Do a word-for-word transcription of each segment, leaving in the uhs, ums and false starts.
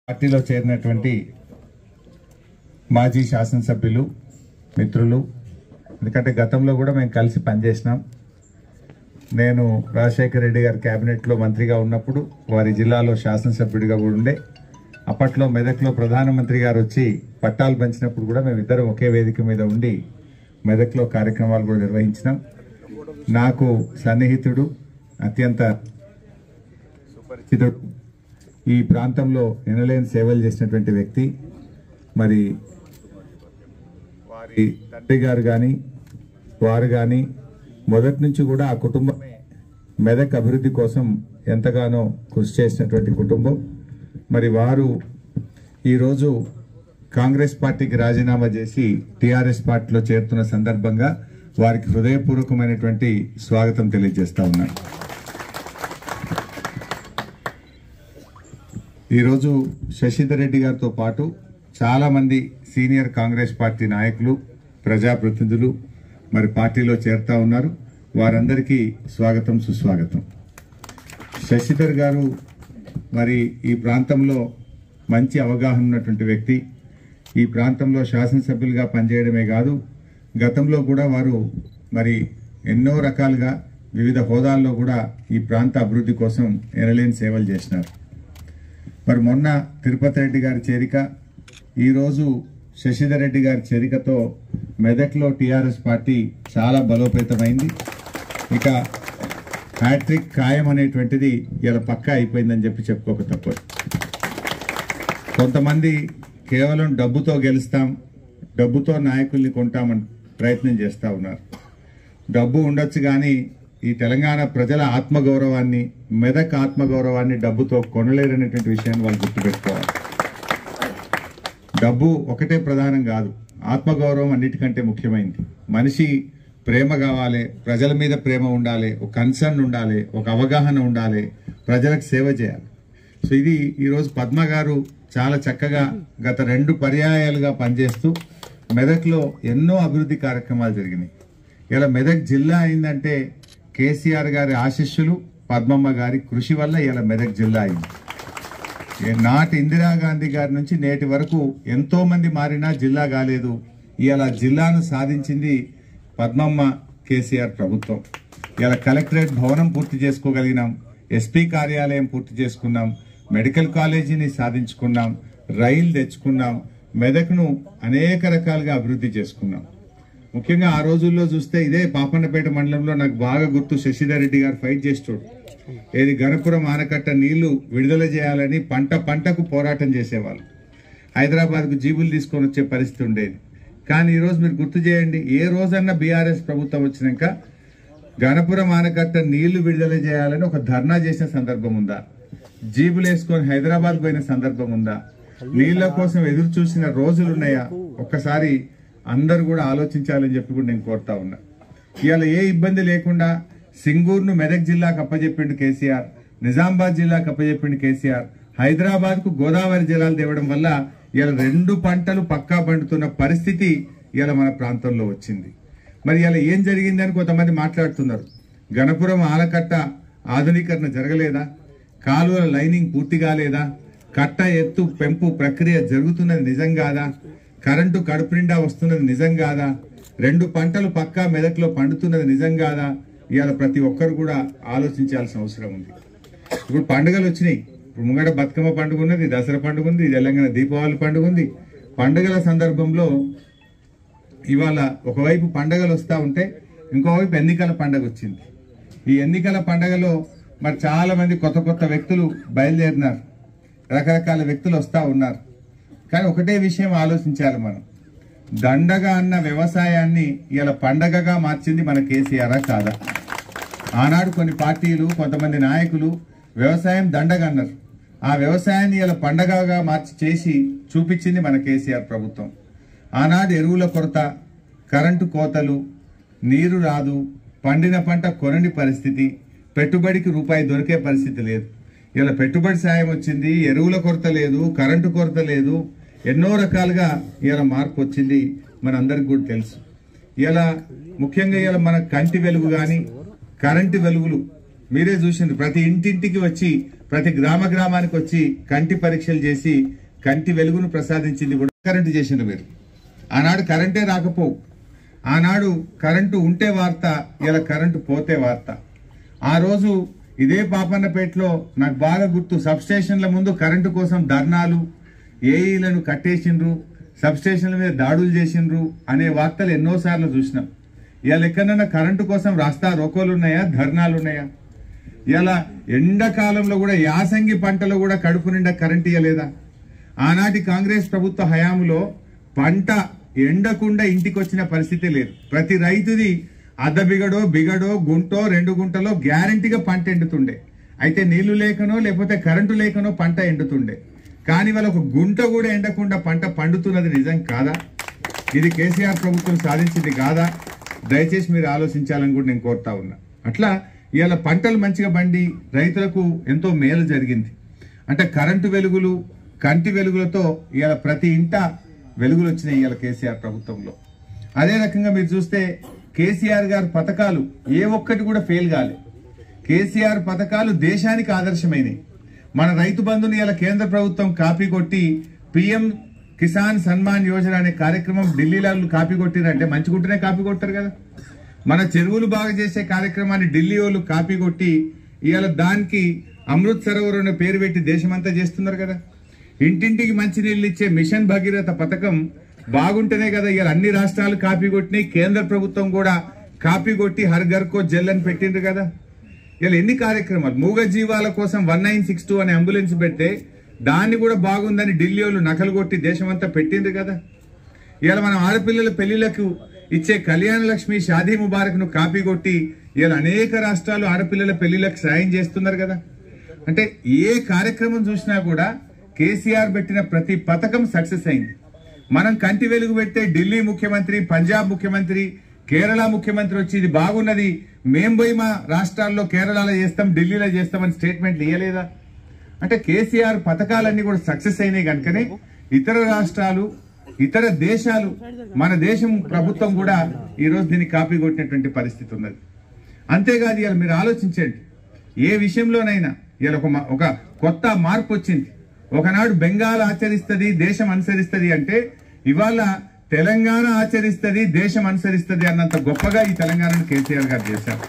పార్టీలో చేరినటువంటి మాజీ శాసనసభ్యులు మిత్రులు, ఎందుకంటే గతంలో కూడా మేము కలిసి పనిచేసినాం. నేను రాజశేఖర రెడ్డి గారి క్యాబినెట్లో మంత్రిగా ఉన్నప్పుడు వారి జిల్లాలో శాసనసభ్యుడిగా కూడా ఉండే. అప్పట్లో మెదక్లో ప్రధానమంత్రి గారు వచ్చి పట్టాలు పంచినప్పుడు కూడా మేమిద్దరం ఒకే వేదిక మీద ఉండి మెదక్లో కార్యక్రమాలు కూడా నిర్వహించినాం. నాకు సన్నిహితుడు, అత్యంత సుపరిచితుడు, ఈ ప్రాంతంలో ఎనలేని సేవలు చేసినటువంటి వ్యక్తి. మరి వారి తండ్రి గారు కానీ వారు కానీ మొదటి నుంచి కూడా ఆ కుటుంబమే మెదక్ అభివృద్ధి కోసం ఎంతగానో కృషి చేసినటువంటి కుటుంబం. మరి వారు ఈరోజు కాంగ్రెస్ పార్టీకి రాజీనామా చేసి టీఆర్ఎస్ పార్టీలో చేరుతున్న సందర్భంగా వారికి హృదయపూర్వకమైనటువంటి స్వాగతం తెలియజేస్తా ఉన్నాను. ఈరోజు శశిధర్ రెడ్డి గారితో పాటు చాలామంది సీనియర్ కాంగ్రెస్ పార్టీ నాయకులు, ప్రజాప్రతినిధులు మరి పార్టీలో చేరుతా ఉన్నారు. వారందరికీ స్వాగతం, సుస్వాగతం. శశిధర్ గారు మరి ఈ ప్రాంతంలో మంచి అవగాహన ఉన్నటువంటి వ్యక్తి. ఈ ప్రాంతంలో శాసనసభ్యులుగా పనిచేయడమే కాదు, గతంలో కూడా వారు మరి ఎన్నో రకాలుగా వివిధ హోదాల్లో కూడా ఈ ప్రాంత అభివృద్ధి కోసం ఎనలేని సేవలు చేసినారు. మరి మొన్న తిరుపతి రెడ్డి గారి చేరిక, ఈరోజు శశిధర్ రెడ్డి గారి చేరికతో మెదక్లో టీఆర్ఎస్ పార్టీ చాలా బలోపేతమైంది. ఇక హ్యాట్రిక్ ఖాయం అనేటువంటిది ఇలా పక్కా అయిపోయిందని చెప్పి చెప్పుకోక తప్పదు. కొంతమంది కేవలం డబ్బుతో గెలుస్తాం, డబ్బుతో నాయకుల్ని కొంటామని ప్రయత్నం చేస్తూ ఉన్నారు. డబ్బు ఉండొచ్చు కానీ ఈ తెలంగాణ ప్రజల ఆత్మగౌరవాన్ని, మెదక్ ఆత్మగౌరవాన్ని డబ్బుతో కొనలేరనేటువంటి విషయాన్ని వాళ్ళు గుర్తుపెట్టుకోవాలి. డబ్బు ఒకటే ప్రధానం కాదు, ఆత్మగౌరవం అన్నిటికంటే ముఖ్యమైనది. మనిషి ప్రేమ కావాలి, ప్రజల మీద ప్రేమ ఉండాలి, ఒక కన్సర్న్ ఉండాలి, ఒక అవగాహన ఉండాలి, ప్రజలకు సేవ చేయాలి. సో ఇది ఈరోజు పద్మ గారు చాలా చక్కగా గత రెండు పర్యాయాలుగా పనిచేస్తూ మెదక్లో ఎన్నో అభివృద్ధి కార్యక్రమాలు జరిగినాయి. ఇలా మెదక్ జిల్లా అయిందంటే కేసీఆర్ గారి ఆశీస్సులు, పద్మమ్మ గారి కృషి వల్ల ఇలా మెదక్ జిల్లా అయింది. నాటి ఇందిరాగాంధీ గారి నుంచి నేటి వరకు ఎంతో మంది మారినా జిల్లా కాలేదు. ఇలా జిల్లాను సాధించింది పద్మమ్మ, కేసీఆర్ ప్రభుత్వం. ఇలా కలెక్టరేట్ భవనం పూర్తి చేసుకోగలిగినాం, ఎస్పీ కార్యాలయం పూర్తి చేసుకున్నాం, మెడికల్ కాలేజీని సాధించుకున్నాం, రైలు తెచ్చుకున్నాం, మెదక్ను అనేక రకాలుగా అభివృద్ధి చేసుకున్నాం. ముఖ్యంగా ఆ రోజుల్లో చూస్తే ఇదే పాపన్నపేట మండలంలో నాకు బాగా గుర్తు, శశిధర్ రెడ్డి గారు ఫైట్ చేస్తాడు. ఏది గణపురం ఆనకట్ట నీళ్లు విడుదల చేయాలని పంట పంటకు పోరాటం చేసేవాళ్ళు. హైదరాబాద్కు జీబులు తీసుకొని వచ్చే పరిస్థితి ఉండేది. కానీ ఈరోజు మీరు గుర్తు చేయండి, ఏ రోజన్నా బీఆర్ఎస్ ప్రభుత్వం వచ్చినాక గణపురం ఆనకట్ట నీళ్లు విడుదల చేయాలని ఒక ధర్నా చేసిన సందర్భం ఉందా? జీబులు వేసుకొని హైదరాబాద్ పోయిన సందర్భం ఉందా? నీళ్ల కోసం ఎదురు చూసిన రోజులు ఉన్నాయా? ఒక్కసారి అందరూ కూడా ఆలోచించాలని చెప్పి కూడా నేను కోరుతా ఉన్నా. ఇవాళ ఏ ఇబ్బంది లేకుండా సింగూరును మెదక్ జిల్లాకు అప్పచెప్పిండు కేసీఆర్, నిజామాబాద్ జిల్లాకు అప్పచెప్పిండు కేసీఆర్, హైదరాబాద్ కు గోదావరి జలాలు తేవడం వల్ల ఇలా రెండు పంటలు పక్కా పండుతున్న పరిస్థితి ఇలా మన ప్రాంతంలో వచ్చింది. మరి ఇలా ఏం జరిగిందని కొంతమంది మాట్లాడుతున్నారు. గణపురం ఆనకట్ట ఆధునీకరణ జరగలేదా? కాలువల లైనింగ్ పూర్తి కాలేదా? కట్ట ఎత్తు పెంపు ప్రక్రియ జరుగుతున్నది నిజం కాదా? కరెంటు కడుపు నిండా వస్తున్నది నిజం కాదా? రెండు పంటలు పక్కా మెదక్లో పండుతున్నది నిజం కాదా? ఇవాళ ప్రతి ఒక్కరు కూడా ఆలోచించాల్సిన అవసరం ఉంది. ఇప్పుడు పండుగలు వచ్చినాయి. ఇప్పుడు ముంగట బతుకమ్మ పండుగ ఉన్నది, దసరా పండుగ ఉంది, తెలంగాణ దీపావళి పండుగ ఉంది. పండుగల సందర్భంలో ఇవాళ ఒకవైపు పండుగలు వస్తూ ఉంటే ఇంకోవైపు ఎన్నికల పండుగ వచ్చింది. ఈ ఎన్నికల పండుగలో మరి చాలా మంది కొత్త కొత్త వ్యక్తులు బయలుదేరినారు, రకరకాల వ్యక్తులు వస్తూ ఉన్నారు. కానీ ఒకటే విషయం ఆలోచించాలి మనం, దండగా అన్న వ్యవసాయాన్ని ఇలా పండగగా మార్చింది మన కేసీఆర్ కాదా? ఆనాడు కొన్ని పార్టీలు, కొంతమంది నాయకులు వ్యవసాయం దండగా అన్నారు. ఆ వ్యవసాయాన్ని ఇలా పండగగా మార్చి చేసి చూపించింది మన కేసీఆర్ ప్రభుత్వం. ఆనాడు ఎరువుల కొరత, కరెంటు కోతలు, నీరు రాదు, పండిన పంట కొనని పరిస్థితి, పెట్టుబడికి రూపాయి దొరికే పరిస్థితి లేదు. ఇలా పెట్టుబడి సాయం వచ్చింది, ఎరువుల కొరత లేదు, కరెంటు కొరత లేదు, ఎన్నో రకాలుగా ఇలా మార్పు వచ్చింది, మనందరికి కూడా తెలుసు. ఇలా ముఖ్యంగా ఇలా మన కంటి వెలుగు కానీ కరెంటు వెలుగులు మీరే చూసిండ్రు, ప్రతి ఇంటింటికి వచ్చి ప్రతి గ్రామ గ్రామానికి వచ్చి కంటి పరీక్షలు చేసి కంటి వెలుగును ప్రసాదించింది కూడా కరెంటు చేసిండ్రు మీరు. ఆనాడు కరెంటే రాకపోవు, ఆనాడు కరెంటు ఉంటే వార్త, ఇలా కరెంటు పోతే వార్త. ఆ రోజు ఇదే పాపన్నపేటలో నాకు బాగా గుర్తు, సబ్ స్టేషన్ల ముందు కరెంటు కోసం ధర్నాలు, ఏఈలను కట్టేసిండ్రు, సబ్ స్టేషన్ల మీద దాడులు చేసిండ్రు అనే వార్తలు ఎన్నోసార్లు చూసినాం. ఇవాళ ఎక్కడన్నా కరెంటు కోసం రాస్తా రోకోలు ఉన్నాయా, ధర్నాలు ఉన్నాయా? ఇలా ఎండాకాలంలో కూడా యాసంగి పంటలో కూడా కడుపు నిండా కరెంట్ ఇవ్వలేదా? ఆనాటి కాంగ్రెస్ ప్రభుత్వ హయాంలో పంట ఎండకుండా ఇంటికి వచ్చిన పరిస్థితి లేదు. ప్రతి రైతుది అర్ధ బిగడో బిగడో గుంటో రెండు గుంటలో గ్యారంటీగా పంట ఎండుతుండే. అయితే నీళ్లు లేకనో లేకపోతే కరెంటు లేకనో పంట ఎండుతుండే. కానీ వాళ్ళ ఒక గుంట కూడా ఎండకుండా పంట పండుతున్నది నిజం కాదా? ఇది కేసీఆర్ ప్రభుత్వం సాధించింది కాదా? దయచేసి మీరు ఆలోచించాలని కూడా నేను కోరుతా ఉన్నా. అట్లా ఇవాళ పంటలు మంచిగా పండి రైతులకు ఎంతో మేలు జరిగింది. అంటే కరెంటు వెలుగులు, కంటి వెలుగులతో ఇవాళ ప్రతి ఇంట వెలుగులు వచ్చినాయి ఇవాళ కేసీఆర్ ప్రభుత్వంలో. అదే రకంగా మీరు చూస్తే కేసీఆర్ గారి పథకాలు ఏ ఒక్కటి కూడా ఫెయిల్ కాలే. కేసీఆర్ పథకాలు దేశానికి ఆదర్శమైనవి. మన రైతు బంధుని ఇలా కేంద్ర ప్రభుత్వం కాపీ కొట్టి పిఎం కిసాన్ సన్మాన్ యోజన అనే కార్యక్రమం ఢిల్లీలో కాపీ కొట్టిరంటే మంచిగుంటేనే కాపీ కొట్టారు కదా. మన చెరువులు బాగా చేసే కార్యక్రమాన్ని ఢిల్లీ వాళ్ళు కాపీ కొట్టి ఇవాళ దానికి అమృత్ సరోవర్ అనే పేరు పెట్టి దేశమంతా చేస్తున్నారు కదా. ఇంటింటికి మంచినీళ్ళు ఇచ్చే మిషన్ భగీరథ పథకం బాగుంటేనే కదా ఇవాళ అన్ని రాష్ట్రాలు కాపీ కొట్టినాయి, కేంద్ర ప్రభుత్వం కూడా కాపీ కొట్టి హర్ ఘర్ కో జల్ అని పెట్టిండ్రు కదా. ఇలా ఎన్ని కార్యక్రమాలు, మూగ జీవాల కోసం వన్ నైన్ సిక్స్ టూ అనే అంబులెన్స్ పెడితే దాన్ని కూడా బాగుందని ఢిల్లీ వాళ్ళు నకలు కొట్టి దేశమంతా పెట్టిండ్రు కదా. ఇవాళ మనం ఆడపిల్లల పెళ్లిళ్లకు ఇచ్చే కళ్యాణ లక్ష్మి షాదీ ముబారక్ ను కాపీ కొట్టి ఇవాళ అనేక రాష్ట్రాలు ఆడపిల్లల పెళ్లిళ్లకు సాయం చేస్తున్నారు కదా. అంటే ఏ కార్యక్రమం చూసినా కూడా కేసీఆర్ పెట్టిన ప్రతి పథకం సక్సెస్ అయింది. మనం కంటి వెలుగు పెడితే ఢిల్లీ ముఖ్యమంత్రి, పంజాబ్ ముఖ్యమంత్రి, కేరళ ముఖ్యమంత్రి వచ్చి ఇది బాగున్నది, మేం పోయి మా రాష్ట్రాల్లో కేరళలో చేస్తాం, ఢిల్లీలో చేస్తామని స్టేట్మెంట్లు ఇవ్వలేదా? అంటే కేసీఆర్ పథకాలన్నీ కూడా సక్సెస్ అయినాయి కనుకనే ఇతర రాష్ట్రాలు, ఇతర దేశాలు, మన దేశం ప్రభుత్వం కూడా ఈరోజు దీన్ని కాపీ కొట్టినటువంటి పరిస్థితి ఉన్నది. అంతేకాదు ఇవాళ మీరు ఆలోచించండి, ఏ విషయంలోనైనా ఇవాళ ఒక ఒక కొత్త మార్పు వచ్చింది. ఒకనాడు బెంగాల్ ఆచరిస్తుంది, దేశం అనుసరిస్తుంది అంటే ఇవాళ తెలంగాణ ఆచరిస్తుంది, దేశం అనుసరిస్తుంది అన్నంత గొప్పగా ఈ తెలంగాణను కేసీఆర్ గారు చేశారు.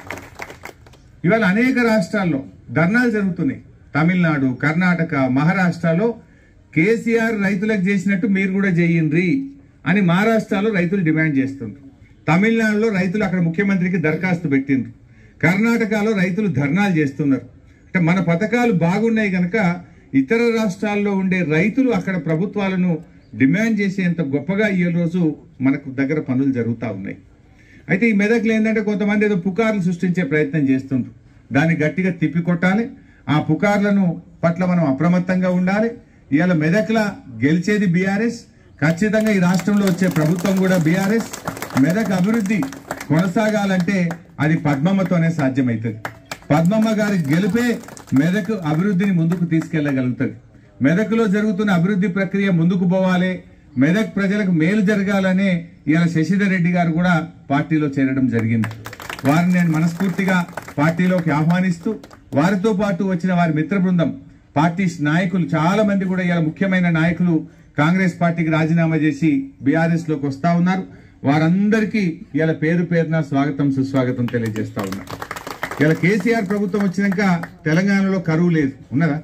ఇవాళ అనేక రాష్ట్రాల్లో ధర్నాలు జరుగుతున్నాయి. తమిళనాడు, కర్ణాటక, మహారాష్ట్రలో కేసీఆర్ రైతులకు చేసినట్టు మీరు కూడా చేయండి అని మహారాష్ట్రలో రైతులు డిమాండ్ చేస్తుండ్రు. తమిళనాడులో రైతులు అక్కడ ముఖ్యమంత్రికి దరఖాస్తు పెట్టిండ్రు. కర్ణాటకలో రైతులు ధర్నాలు చేస్తున్నారు. అంటే మన పథకాలు బాగున్నాయి కనుక ఇతర రాష్ట్రాల్లో ఉండే రైతులు అక్కడ ప్రభుత్వాలను డిమాండ్ చేసేంత గొప్పగా ఈ రోజు మనకు దగ్గర పనులు జరుగుతూ ఉన్నాయి. అయితే ఈ మెదక్లు ఏంటంటే కొంతమంది ఏదో పుకార్లు సృష్టించే ప్రయత్నం చేస్తుండ్రు. దాన్ని గట్టిగా తిప్పికొట్టాలి. ఆ పుకార్లను పట్ల మనం అప్రమత్తంగా ఉండాలి. ఇవాళ మెదక్ల గెలిచేది బీఆర్ఎస్, ఖచ్చితంగా ఈ రాష్ట్రంలో వచ్చే ప్రభుత్వం కూడా బీఆర్ఎస్. మెదక్ అభివృద్ధి కొనసాగాలంటే అది పద్మమ్మతోనే సాధ్యమవుతుంది. పద్మమ్మ గారి గెలిపే మెదక్ అభివృద్ధిని ముందుకు తీసుకెళ్లగలుగుతుంది. మెదక్లో జరుగుతున్న అభివృద్ధి ప్రక్రియ ముందుకు పోవాలి, మెదక్ ప్రజలకు మేలు జరగాలనే ఇవాళ శశిధర్ రెడ్డి గారు కూడా పార్టీలో చేరడం జరిగింది. వారిని నేను మనస్ఫూర్తిగా పార్టీలోకి ఆహ్వానిస్తూ, వారితో పాటు వచ్చిన వారి మిత్ర బృందం, పార్టీ నాయకులు చాలా మంది కూడా ఇవాళ ముఖ్యమైన నాయకులు కాంగ్రెస్ పార్టీకి రాజీనామా చేసి బీఆర్ఎస్ లోకి వస్తా ఉన్నారు. వారందరికీ ఇవాళ పేరు పేరున స్వాగతం సుస్వాగతం తెలియజేస్తా ఉన్నారు. ఇలా కేసీఆర్ ప్రభుత్వం వచ్చినాక తెలంగాణలో కరువు లేదు, ఉన్నదా?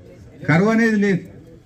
కరువు అనేది లేదు.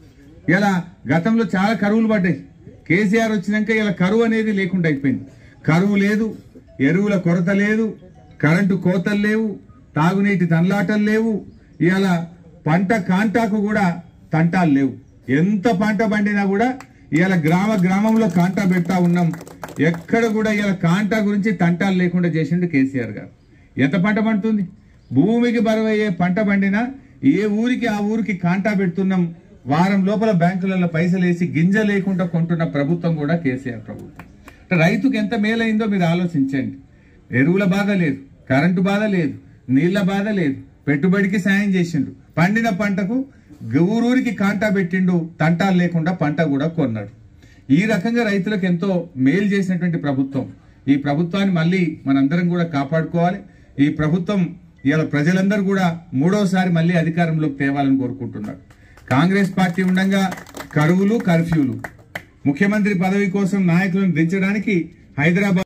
ఇలా గతంలో చాలా కరువులు పడ్డాయి. కేసీఆర్ వచ్చినాక ఇలా కరువు అనేది లేకుండా అయిపోయింది. కరువు లేదు, ఎరువుల కొరత లేదు, కరెంటు కోతలు లేవు, తాగునీటి తన్లాటలు లేవు. ఇవాళ పంట కాంటాకు కూడా తంటాలు లేవు. ఎంత పంట పండినా కూడా ఇవాళ గ్రామ గ్రామంలో కాంటా పెడతా ఉన్నాం. ఎక్కడ కూడా ఇవాళ కాంటా గురించి తంటాలు లేకుండా చేసిండు కేసీఆర్ గారు. ఎంత పంట పండుతుంది? భూమికి బరువయ్యే పంట పండినా ఏ ఊరికి ఆ ఊరికి కాంటా పెడుతున్నాం. వారం లోపల బ్యాంకులలో పైసలు వేసి గింజ లేకుండా కొంటున్న ప్రభుత్వం కూడా కేసీఆర్ ప్రభుత్వం. రైతుకు ఎంత మేలైందో మీరు ఆలోచించండి. ఎరువుల బాధ లేదు, కరెంటు బాధ లేదు, నీళ్ల బాధ లేదు, పెట్టుబడికి సాయం చేసిండు, పండిన పంటకు ఊరూరికి కాంటా పెట్టిండు, తంటాలు లేకుండా పంట కూడా కొన్నాడు. ఈ రకంగా రైతులకు ఎంతో మేలు చేసినటువంటి ప్రభుత్వం. ఈ ప్రభుత్వాన్ని మళ్ళీ మనందరం కూడా కాపాడుకోవాలి. ఈ ప్రభుత్వం ఇవాళ ప్రజలందరూ కూడా మూడోసారి మళ్ళీ అధికారంలోకి తేవాలని కోరుకుంటున్నారు. కాంగ్రెస్ పార్టీ ఉండగా కరువులు, కర్ఫ్యూలు, ముఖ్యమంత్రి పదవి కోసం నాయకులను దించడానికి హైదరాబాద్